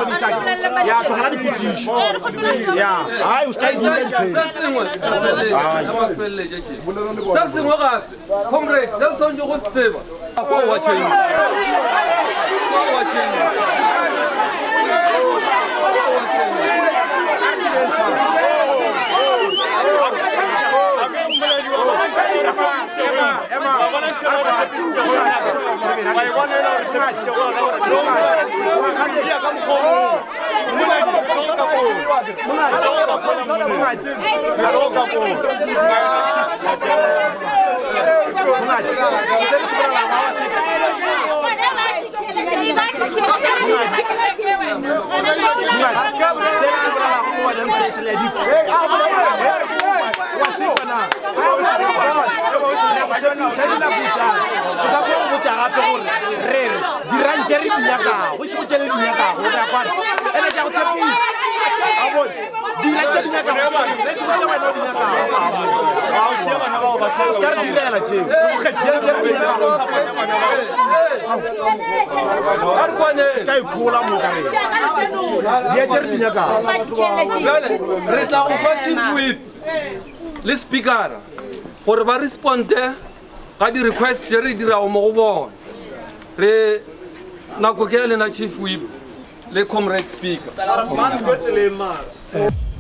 Ya, togela dipotšišo. Ya, hai o ska dira ntho. Sa sengwe gape, comrade, se tshwanetse go se tseba. Kwa wa tšheng. Re tla go fa chief whip le speaker gore ba responde ga di request tse re dirago mo go bona re nako ke lena chief whip le comrade speaker